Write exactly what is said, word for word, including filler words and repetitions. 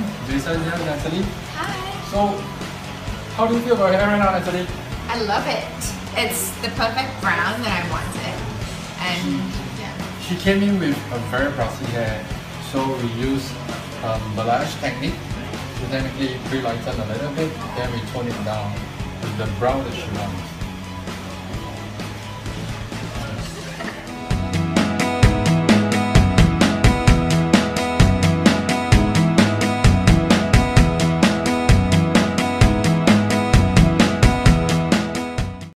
everyone. Jason here, Natalie. Hi. So, how do you feel about your hair right now, Natalie? I love it. It's the perfect brown that I wanted. And yeah. She came in with a very brassy hair, so we use um, balayage technique to technically pre-lighten a little bit, then we tone it down with the brown that she wants.